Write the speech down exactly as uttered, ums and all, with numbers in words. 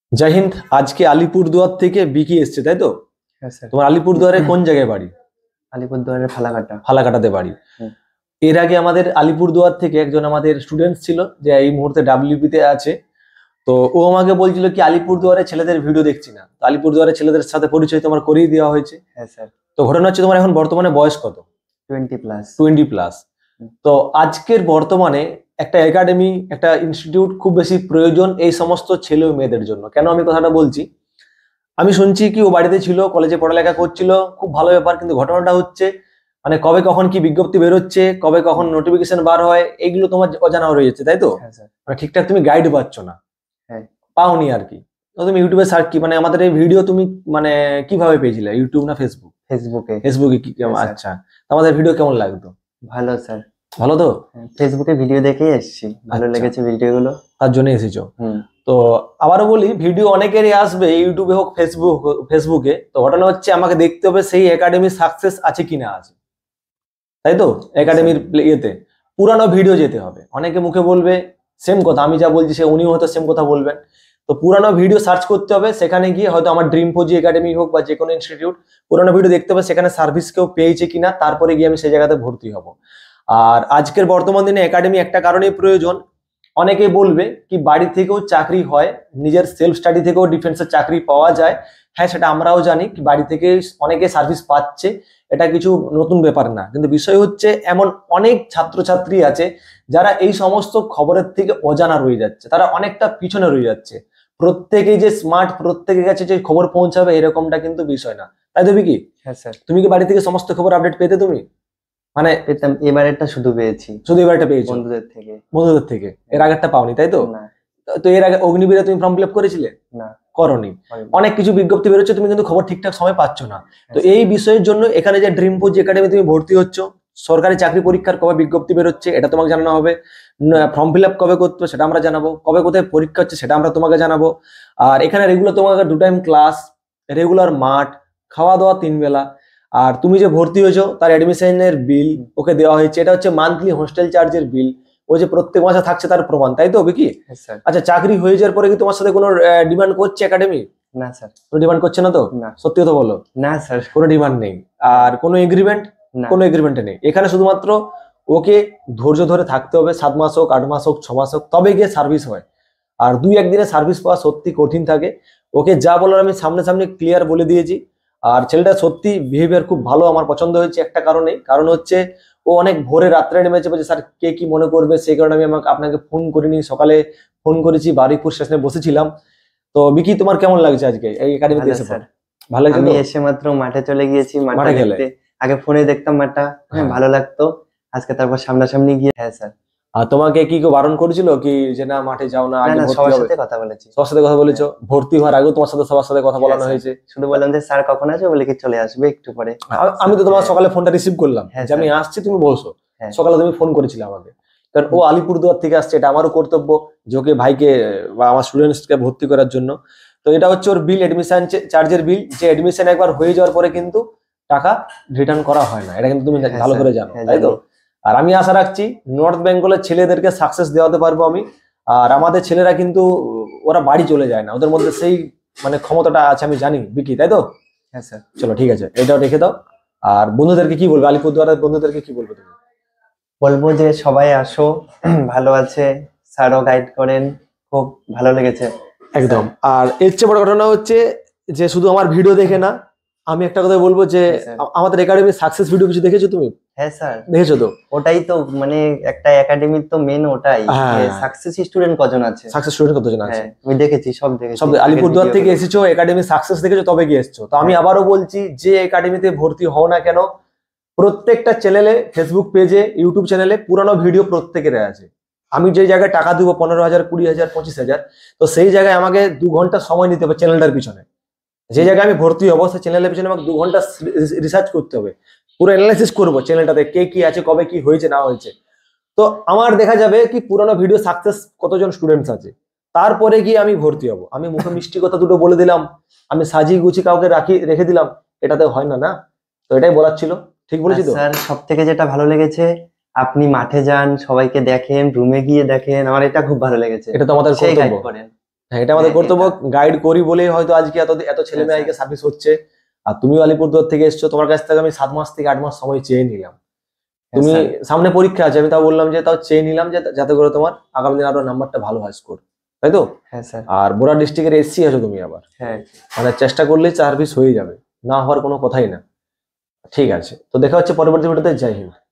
जय हिंद। आज के আলিপুরদুয়ার থেকে বিকি এসেছে, তাই তো? হ্যাঁ স্যার। তোমার আলিপুরদুয়ারে কোন জায়গায় বাড়ি? আলিপুরদুয়ারের ফালাকাটা। ফালাকাটাতে বাড়ি। এর আগে আমাদের আলিপুরদুয়ার থেকে একজন আমাদের স্টুডেন্ট ছিল, যে এই মুহূর্তে ডাব্লিউপি তে আছে। তো ও আমাকে বলছিল কি আলিপুরদুয়ারে ছেলেদের ভিডিও দেখছি না, তো আলিপুরদুয়ারে ছেলেদের সাথে পরিচয় তোমার করিয়ে দেওয়া হয়েছে। হ্যাঁ স্যার। তো ঘটনা হচ্ছে তোমার এখন বর্তমানে বয়স কত? Twenty plus. Twenty plus. তো আজকের বর্তমানে একটা একাডেমি, একটা ইনস্টিটিউট খুব বেশি প্রয়োজন এই সমস্ত ছেলে ও মেয়েদের জন্য। কেন আমি কথাটা বলছি, আমি শুনছি কি ও বাড়িতে ছিল, কলেজে পড়ালেখা করছিল, খুব ভালো ব্যাপার। কিন্তু ঘটনাটা হচ্ছে মানে কবে কখন কি বিজ্ঞপ্তি বেরোচ্ছে, কবে কখন নোটিফিকেশন বার হয়, এগুলো তোমার অজানা রয়ে যাচ্ছে, তাই তো? মানে ঠিকঠাক তুমি গাইড পাচ্ছ না, পাওনি আর কি। তো তুমি ইউটিউবে সার্চ কি মানে আমাদের এই ভিডিও তুমি মানে কিভাবে পেয়েছিলে, ইউটিউব না ফেসবুক? ফেসবুকে। ফেসবুকে কি? আচ্ছা, আমাদের ভিডিও কেমন লাগতো? ভালো স্যার। ভালো তো? ফেসবুকে ভিডিও দেখেই এসেছি, ভালো লেগেছে ভিডিওগুলো, তার জন্য এসেছো। তো আবারও বলি, ভিডিও অনেকেরই আসবে ইউটিউবে হোক ফেসবুক ফেসবুকে। তো ঘটনা হচ্ছে আমাকে দেখতে হবে সেই একাডেমি সাকসেস আছে কিনা আছে, তাই তো? একাডেমির ইয়েতে পুরানো ভিডিও যেতে হবে। অনেকে মুখে বলবে সেম কথা, আমি যা বলছি সে উনিও হয়তো সেম কথা বলবেন। তো পুরানো ভিডিও সার্চ করতে হবে, সেখানে গিয়ে হয়তো আমার ড্রিম ফোজি একাডেমি হোক বা যে কোনো ইনস্টিটিউট, পুরানো ভিডিও দেখতে হবে সেখানে সার্ভিস কেউ পেয়েছে কিনা, তারপরে গিয়ে আমি সেই জায়গাতে ভর্তি হব। আর আজকের বর্তমান দিনে একাডেমি একটা কারণেই প্রয়োজন। অনেকে বলবে কি বাড়ি থেকেও চাকরি হয়, নিজের সেলফ স্টাডি থেকেও ডিফেন্সের চাকরি পাওয়া যায়। হ্যাঁ, সেটা আমরাও জানি কি বাড়ি থেকে অনেকে সার্ভিস পাচ্ছে, এটা কিছু নতুন ব্যাপার না। কিন্তু বিষয় হচ্ছে এমন অনেক ছাত্রছাত্রী আছে যারা এই সমস্ত খবরের থেকে অজানা রয়ে যাচ্ছে, তারা অনেকটা পিছনে রয়ে যাচ্ছে। প্রত্যেকেই যে স্মার্ট, প্রত্যেকের কাছে যে খবর পৌঁছাবে এরকমটা কিন্তু বিষয় না, তাই তো কি? হ্যাঁ স্যার। তুমি কি বাড়ি থেকে সমস্ত খবর আপডেট পেতে? তুমি মানে পেতাম, এবারেরটা শুধু পেয়েছি। শুধু এবারটা পেয়েছো বন্ধুদের থেকে। বন্ধুদের থেকে, এর আগেরটা পাওনি, তাই তো? না। তো এর আগে অগ্নিবীরে তুমি ফর্ম ফিল আপ করেছিলে? না, করনি। অনেক কিছু বিজ্ঞপ্তি বেরোচ্ছে, তুমি কিন্তু খবর ঠিকঠাক সময় পাচ্ছ না। তো এই বিষয়ের জন্য এখানে যে ড্রিম ফোজি একাডেমি তুমি ভর্তি হচ্ছ, সরকারি চাকরি পরীক্ষার কবে বিজ্ঞপ্তি বেরোচ্ছে এটা তোমাকে জানানো হবে, ফর্ম ফিল আপ কবে করতে হবে সেটা আমরা জানাবো, কবে কোথায় পরীক্ষা হচ্ছে সেটা আমরা তোমাকে জানাবো। আর এখানে রেগুলার তোমাকে দু টাইম ক্লাস, রেগুলার মাঠ, খাওয়া দাওয়া তিন বেলা। আর তুমি যে ভর্তি হয়েছো তার অ্যাডমিশনের বিল ওকে দেওয়া হয়েছে, এটা হচ্ছে মান্থলি হোস্টেল চার্জের বিল, ও যে প্রত্যেক মাসে থাকছে তার প্রমাণ, তাই তো কি? আচ্ছা, চাকরি হয়ে যাওয়ার পরে কি তোমার সাথে কোনো ডিমান্ড করছে একাডেমি? না স্যার। কোনো ডিমান্ড করছে না তো? সত্যি কথা বলো। না স্যার, কোনো ডিমান্ড নেই। আর কোনো এগ্রিমেন্ট? কোনো এগ্রিমেন্টে নেই। এখানে শুধুমাত্র ওকে ধৈর্য ধরে থাকতে হবে, সাত মাস হোক, আট মাস হোক, ছ মাস হোক, তবে গিয়ে সার্ভিস হয়। আর দুই একদিনে সার্ভিস পাওয়া সত্যি কঠিন থাকে। ওকে যা বলার আমি সামনে সামনে ক্লিয়ার বলে দিয়েছি। আর ছেলেটা সত্যি বিহেভিয়ার খুব ভালো, আমার পছন্দ হয়েছে একটা কারণে, কারণ হচ্ছে ও অনেক ভোরে রাত্রে নেমেছে, বলছে স্যার কে কি মনে করবে, সেই কারণে আমি আমাকে আপনাকে ফোন করিনি, সকালে ফোন করেছি, বারুইপুর স্টেশনে বসেছিলাম। তো বিকি, তোমার কেমন লাগছে আজকে এই একাডেমিতে এসে? স্যার ভালো লাগছে? আমি এসে মাত্র মাঠে চলে গিয়েছি, মাঠে দেখতে। আগে ফোনে দেখতাম মাঠটা, ভালো লাগতো, আজকে তারপর সামনাসামনি গিয়ে। হ্যাঁ স্যার। আর তোমাকে কি কেউ বারণ করেছিল কি যে না মাঠে যাও না? আগে সবার সাথে কথা বলেছি। সবার সাথে কথা বলেছো? ভর্তি হওয়ার আগেও তোমার সাথে সবার সাথে কথা বলানো হয়েছে? শুধু বললাম যে স্যার কখন আসবে, বলে কি চলে আসবে একটু পরে। আমি তো তোমার সকালে ফোনটা রিসিভ করলাম যে আমি আসছি, তুমি বলছো সকালে তুমি ফোন করেছিলে আমাকে, কারণ ও আলিপুরদুয়ার থেকে আসছে, এটা আমারও কর্তব্য যে ওকে ভাইকে বা আমার স্টুডেন্টসকে ভর্তি করার জন্য। তো এটা হচ্ছে ওর বিল, এডমিশন চার্জের বিল, যে এডমিশন একবার হয়ে যাওয়ার পরে কিন্তু টাকা রিটার্ন করা হয় না, এটা কিন্তু তুমি ভালো করে জানো, তাই তো? আর আমি আশা রাখছি নর্থ বেঙ্গলের ছেলেদেরকে সাকসেস দেওয়াতে পারবো আমি। আর আমাদের ছেলেরা কিন্তু ওরা বাড়ি চলে যায় না, ওদের মধ্যে সেই মানে ক্ষমতাটা আছে, আমি জানি বিকি, তাই তো? হ্যাঁ স্যার। চলো ঠিক আছে, এটাও রেখে দাও। আর বন্ধুদেরকে কি বলবে, আলিপুরদুয়ারের বন্ধুদেরকে কি বলবে তুমি? বলবো যে সবাই আসো, ভালো আছে, স্যারও গাইড করেন, খুব ভালো লেগেছে একদম। আর এর চেয়ে বড় ঘটনা হচ্ছে যে শুধু আমার ভিডিও দেখে না, আমি একটা কথা বলবো যে আমাদের একাডেমির সাকসেস ভিডিও কিছু দেখেছো তুমি? হ্যাঁ স্যার। দেখেছো তো? ওটাই তো মানে একটা একাডেমির তো মেন ওটাই, সাকসেস স্টুডেন্ট কজন আছে, সাকসেস স্টুডেন্ট কতজন আছে আমি দেখেছি, সব দেখেছি। সব আলিপুরদুয়ার থেকে এসেছো, একাডেমি সাকসেস দেখেছো, তবে কি এসেছো। তো আমি আবারও বলছি, যে একাডেমিতে ভর্তি হও না কেন, প্রত্যেকটা চ্যানেলে, ফেসবুক পেজে, ইউটিউব চ্যানেলে পুরানো ভিডিও প্রত্যেকের আছে। আমি যে জায়গায় টাকা দিব পনেরো হাজার, কুড়ি হাজার, পঁচিশ হাজার, তো সেই জায়গায় আমাকে দু ঘন্টা সময় নিতে হবে চ্যানেলটার পিছনে। যে জায়গায় আমি ভর্তি হবো সেই চ্যানেলের পিছনে আমাকে দু ঘন্টা রিসার্চ করতে হবে, পুরো অ্যানালাইসিস করবো চ্যানেলটাতে কে কি আছে, কবে কি হয়েছে না হয়েছে। তো আমার দেখা যাবে কি পুরানো ভিডিও সাকসেস কতজন স্টুডেন্টস আছে, তারপরে গিয়ে আমি ভর্তি হবো। আমি মুখে মিষ্টি কথা দুটো বলে দিলাম, আমি সাজিয়ে গুছিয়ে কাউকে রাখি রেখে দিলাম, এটাতে হয় না, না? তো এটাই বলার ছিল, ঠিক বলেছি তো? স্যার সব থেকে যেটা ভালো লেগেছে, আপনি মাঠে যান, সবাইকে দেখেন, রুমে গিয়ে দেখেন, আমার এটা খুব ভালো লেগেছে। এটা তো আমাদের কর্তব্য। হ্যাঁ এটা আমাদের হ্যাঁ, কর্তব্য, এটা- গাইড করি বলেই হয়তো আজকে এত এত ছেলে মেয়ে হ্যাঁ, আজকে সার্ভিস হচ্ছে। আর তুমিও আলিপুরদুয়ার থেকে এসছো, তোমার কাছ থেকে আমি সাত মাস থেকে আট মাস সময় চেয়ে নিলাম। হ্যাঁ তুমি স্যার। সামনে পরীক্ষা আছে, আমি তাও বললাম যে তাও চেয়ে নিলাম যে যাতে করে তোমার আগামী দিন আরো নাম্বারটা ভালো হয়, স্কোর, তাই তো? হ্যাঁ স্যার। আর বোরা ডিস্ট্রিক্টের এসসি আছো তুমি আবার, হ্যাঁ মানে চেষ্টা করলেই সার্ভিস হয়ে যাবে, না হওয়ার কোনো কথাই না। ঠিক আছে, তো দেখা হচ্ছে পরবর্তী ভিডিওতে। জয় হিন্দ।